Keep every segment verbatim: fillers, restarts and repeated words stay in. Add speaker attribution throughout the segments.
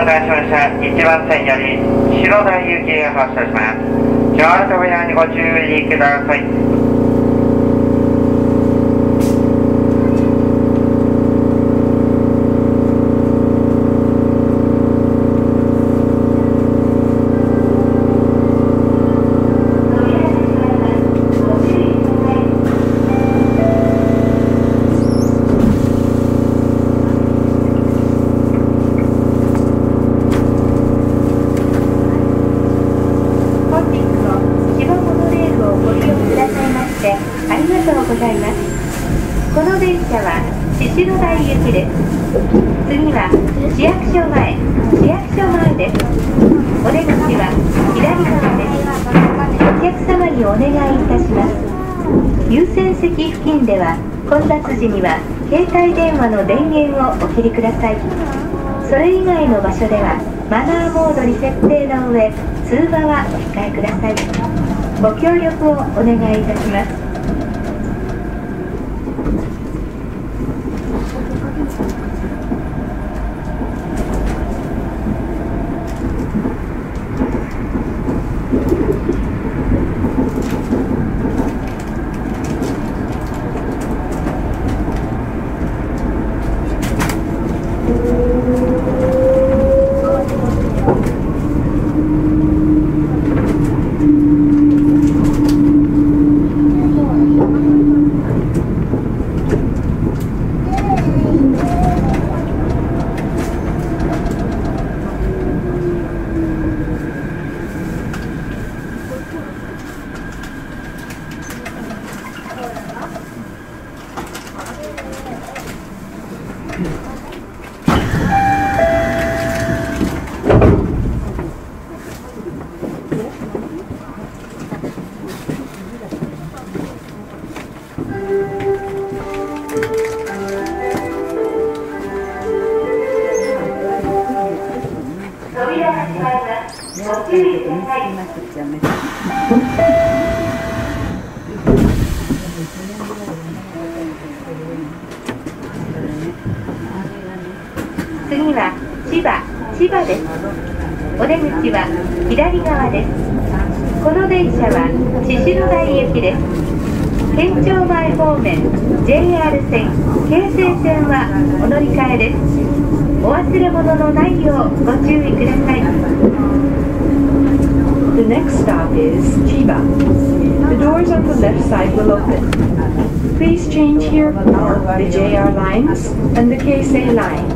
Speaker 1: 電車いちばん線より白台行きへ発車します。ドア扉にご注意ください。
Speaker 2: この電車は宍戸台行きです。次は市役所前、市役所前です。お出口は左側です。お客様にお願いいたします。優先席付近では混雑時には携帯電話の電源をお切りください。それ以外の場所ではマナーモードに設定の上、通話はお控えください。ご協力をお願いいたします。次は千葉、千葉です。お出口は左側です。この電車は宍戸台行きです。県庁前方面 ジェイアール 線、京成線はお乗り換えです。お忘れ物のないようご注意ください。
Speaker 3: The next stop is Chiba. The doors on the left side will open. Please change here for the J R lines and the Keisei line.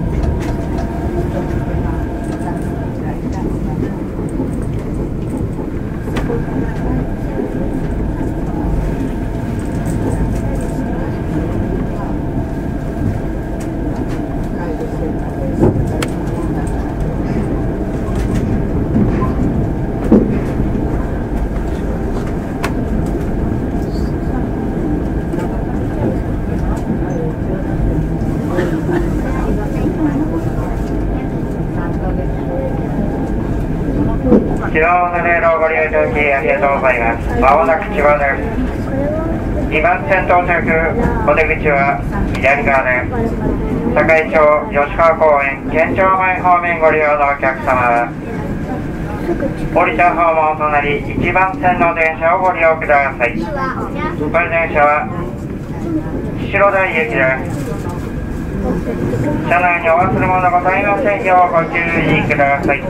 Speaker 1: 千葉のレールをご利用いただきありがとうございます。まもなく千葉です。にばん線到着、お出口は左側です。堺町、吉川公園、県庁前方面ご利用のお客様は、降りた方もお隣いちばん線の電車をご利用ください。この電車は宍戸台行きです。車内にお忘れ物ございませんようご注意ください。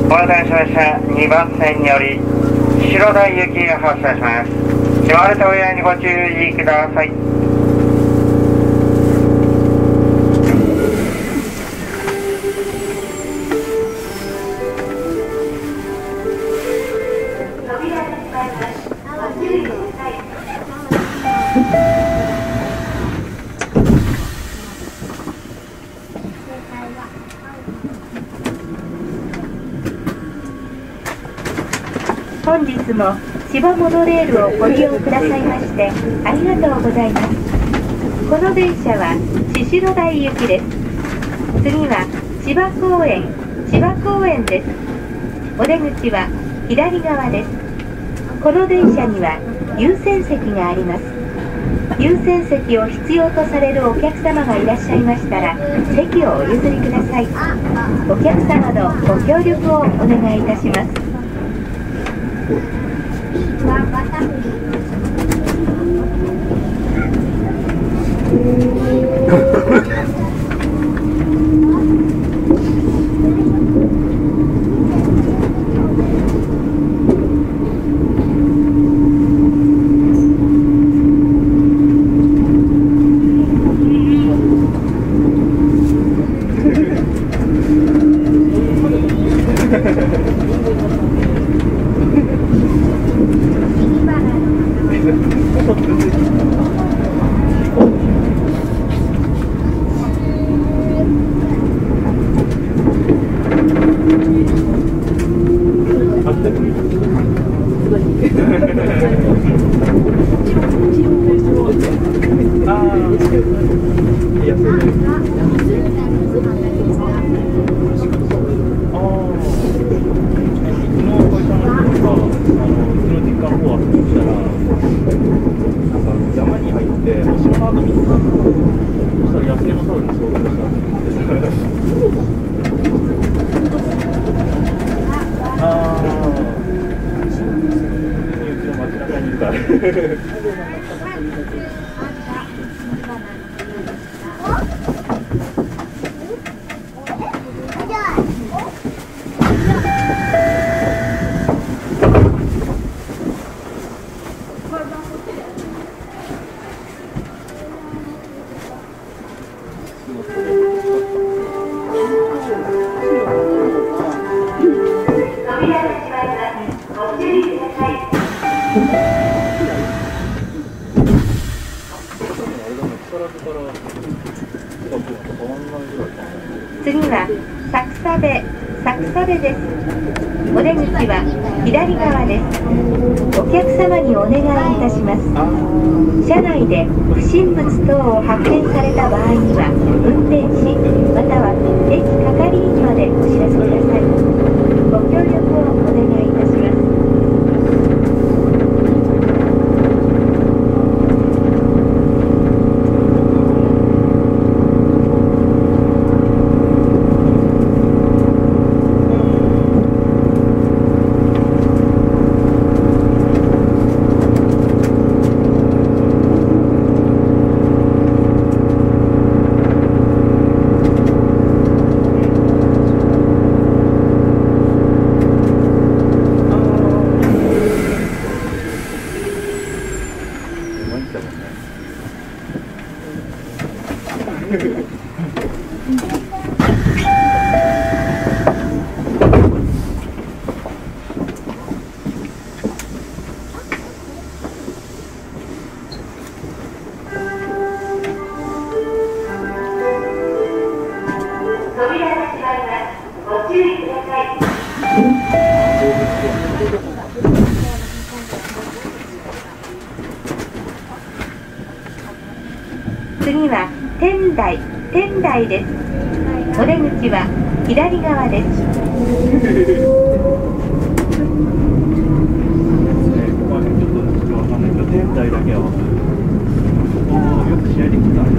Speaker 1: お待たせしました。にばん線により白台行きが発車します。閉まる扉にご注意ください。
Speaker 2: 本日も芝モノレールをご利用くださいましてありがとうございます。この電車は宍戸台行きです。次は千葉公園、千葉公園です。お出口は左側です。この電車には優先席があります。優先席を必要とされるお客様がいらっしゃいましたら席をお譲りください。お客様のご協力をお願いいたします。次は佐久佐部、佐久佐部です。お出口は左側です。お客様にお願いいたします。車内で不審物等を発見された場合には運転士または駅係員までお知らせください。ご協力をお願いいたします。次は天台、天台です。お出口は左側です。
Speaker 4: 天台だけはよく試合できたん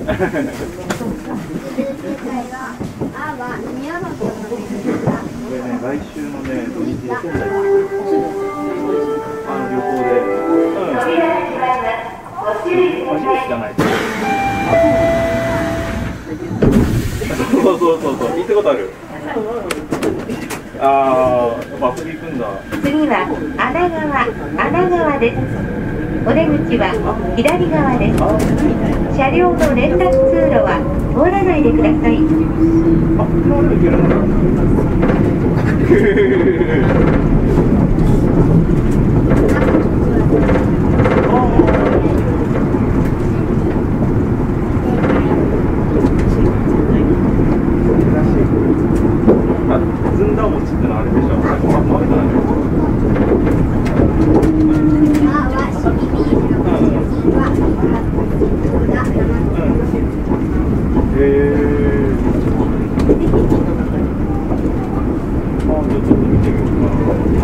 Speaker 4: 来週のね、土日で仙台にあの旅行で、うん、初めて知らない。そうそうそうそう、行ったことある。ああ、まあ、次行くんだ。
Speaker 2: 次は穴川、穴川です。お出口は左側です。車両の連絡通路は通らないでください。
Speaker 4: あ、通らないでいけるのか。ずんだ餅ってのあれでしょ。あ、豆だね。へえ。あ、じゃあちょっと見てみようかな。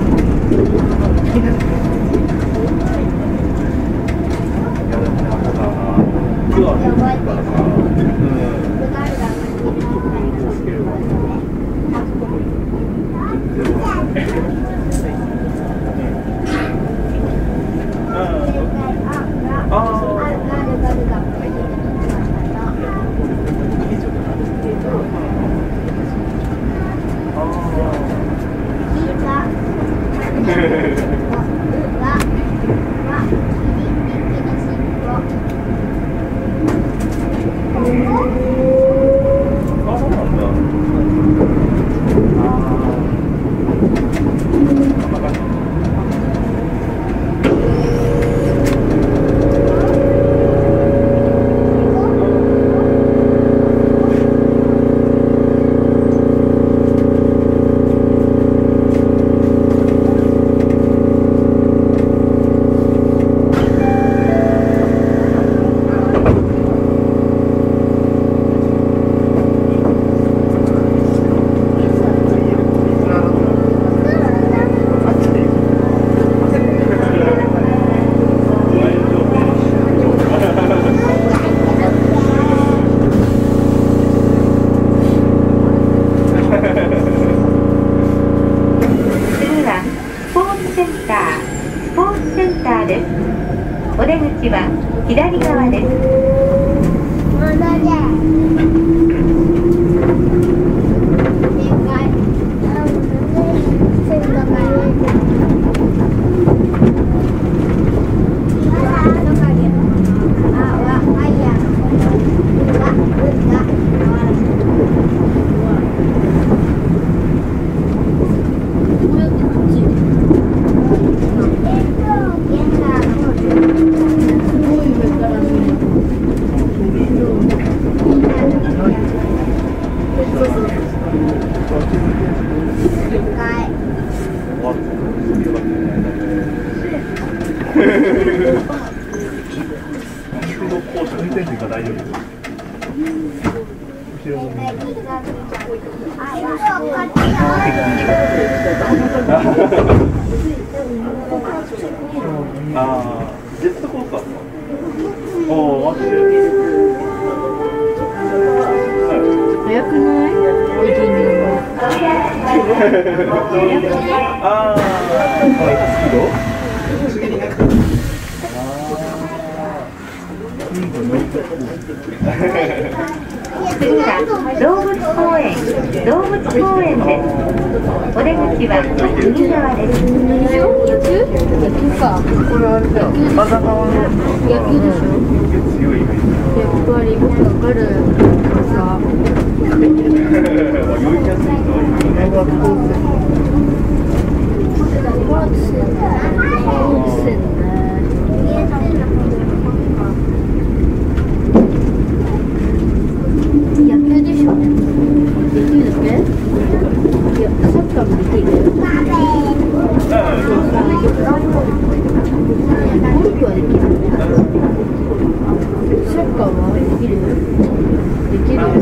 Speaker 4: いやでもね、あれだな。ツアーで行ったからさ。うん。
Speaker 2: お出口は左側です。
Speaker 4: ああ、ジェットコースターか。おお、マジで。
Speaker 5: 早くない？
Speaker 4: ああ、
Speaker 2: 次は動物公園、動物公園です。お出口は右側です。
Speaker 5: 野球か。これあれだよ。野球でしょ。やっぱり僕わかるさ。野球でしょ。できるだけ？いや、サッカーもできる。ゴルフはできる。サッカーはできる？できるよ。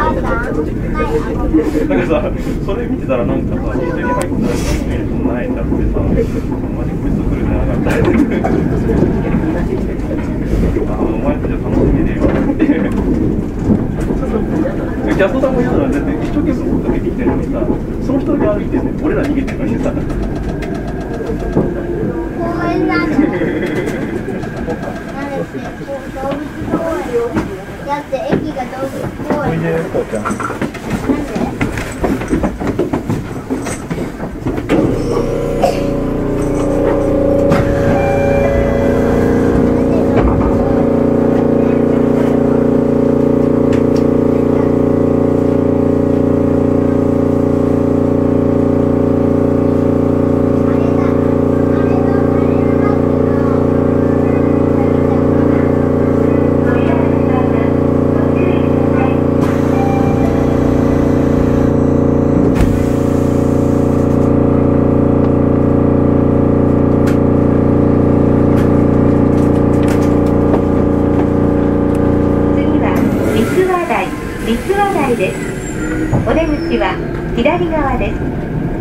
Speaker 4: なんかさ、それ見てたらなんかさ、一緒に入ったらそんな泣いちゃってさ、マジこいつ来るんじゃなかったあー、お前たちは楽しみでよってキャストさんも言うのはだって一生懸命追っかけてきてるのにさ、その人だけ歩いてるね、俺ら逃げてるのにさ
Speaker 5: 公園なんだなんで動物公園だって駅が動物公園なんでお出口は左側です。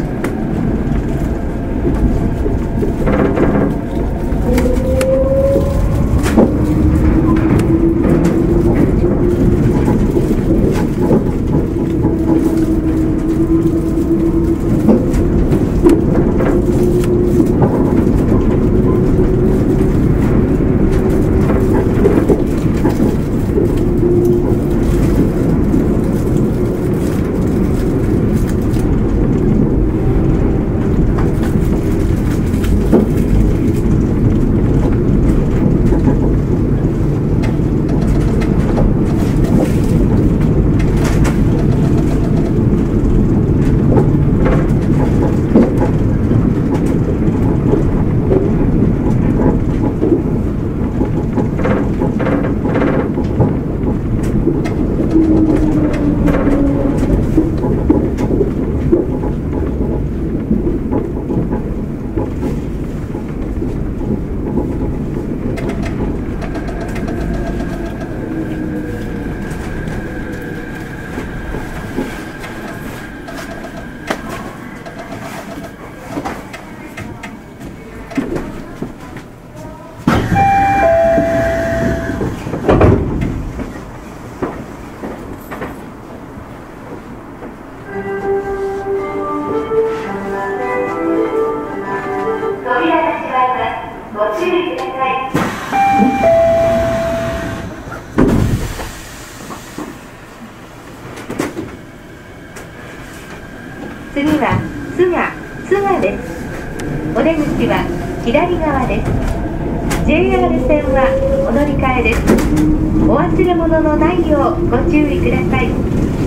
Speaker 5: 次は菅菅です。お出口は左側です。 ジェイアール 線はお乗り換えです。お忘れ物のないようご注意ください。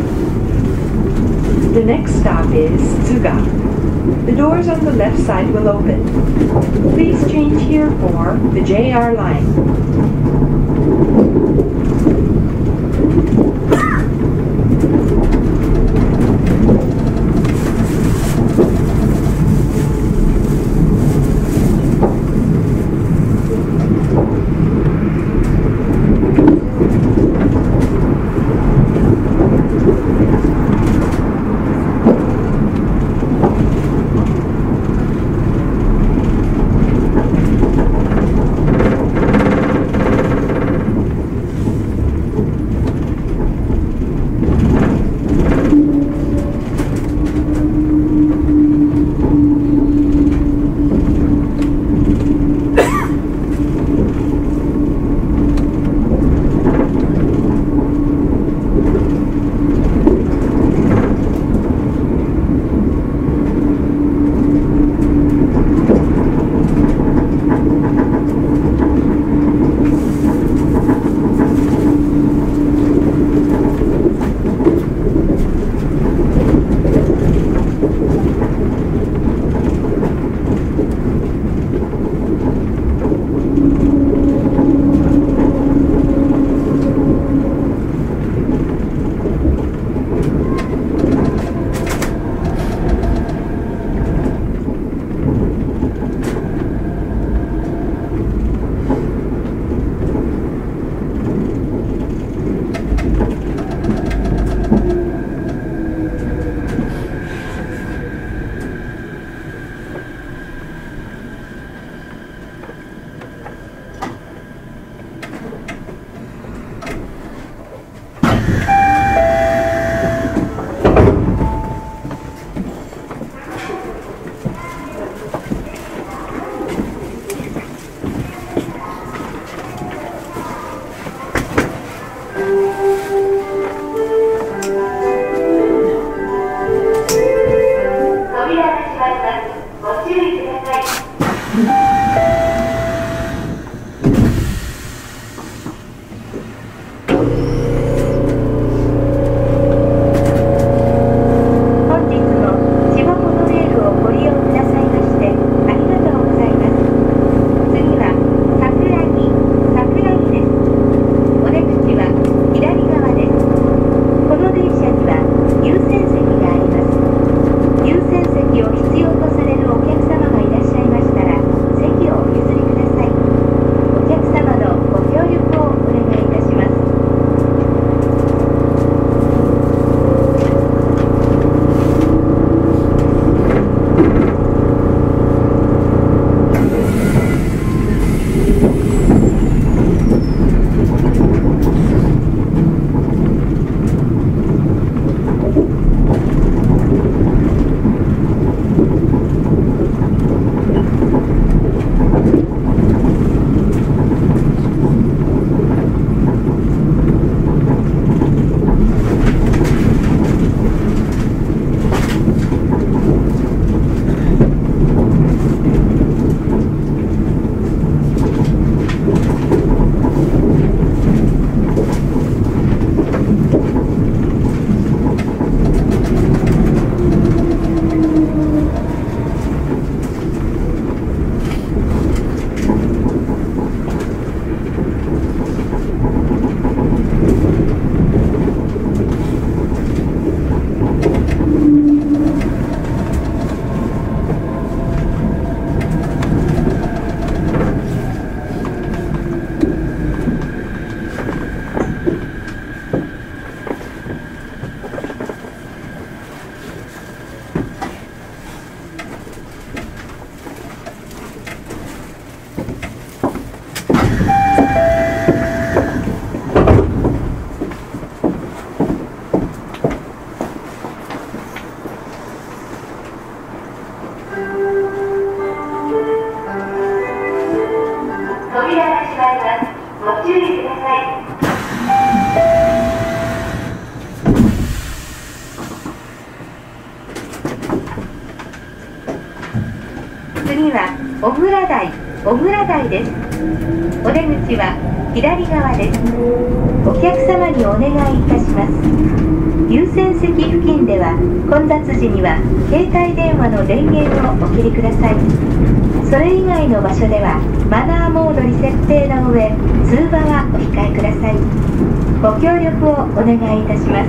Speaker 3: The next stop is Tsuga. The doors on the left side will open. Please change here for the J R line.
Speaker 2: 次は小倉台小倉台です。お出口は左側です。お客様にお願いいたします。優先席付近では混雑時には携帯電話の電源をお切りください。それ以外の場所ではマナーモードに設定の上、通話はお控えください。ご協力をお願いいたします。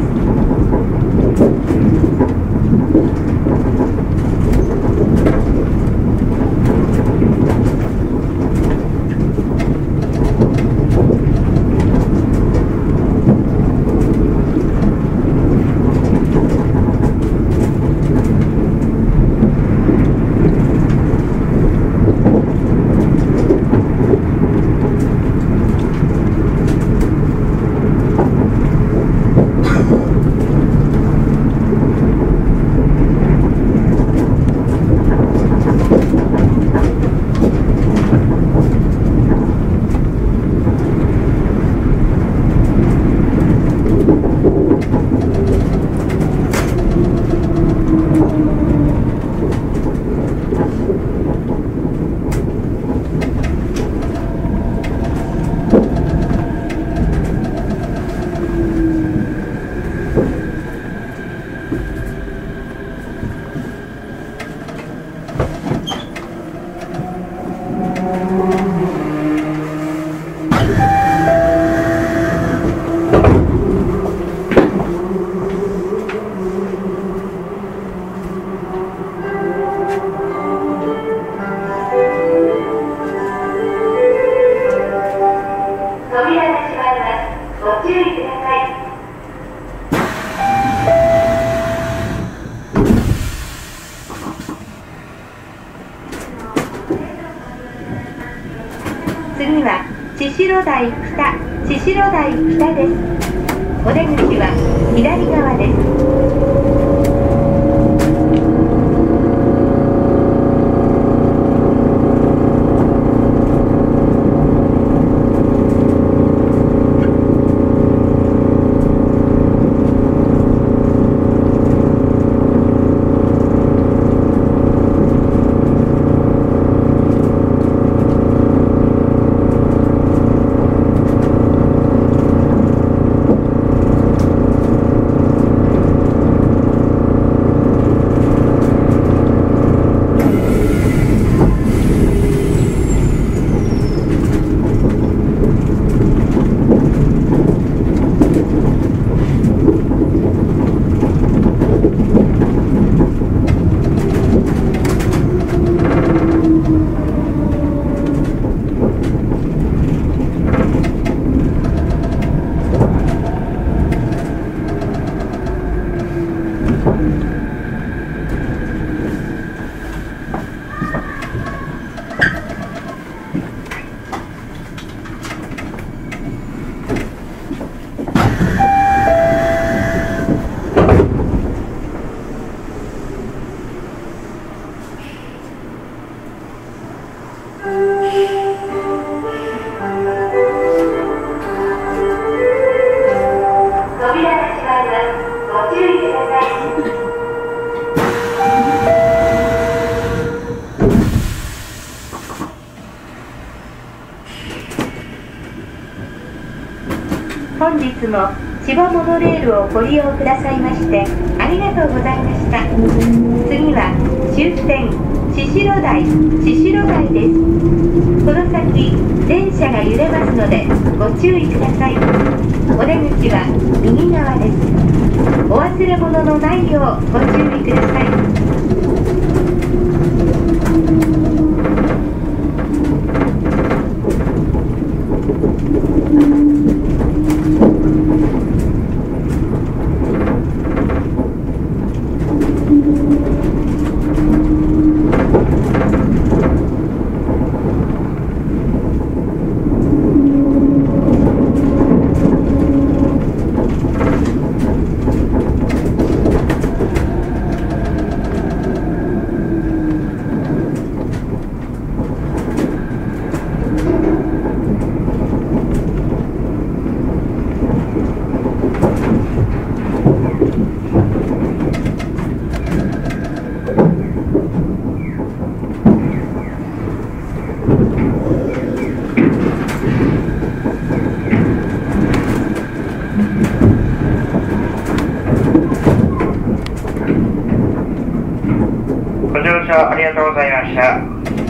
Speaker 2: 次は千代台北、千代台北です。お出口は左側です。本日も千葉モノレールをご利用くださいましてありがとうございました。次は終点宍戸台宍戸台です。この先電車が揺れますのでご注意ください。お出口は右側です。お忘れ物のないようご注意ください。
Speaker 1: 車ありがとうございました。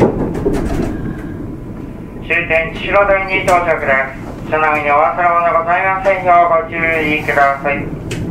Speaker 1: 終点千代台に到着です。車内にお忘れ物ございませんようご注意ください。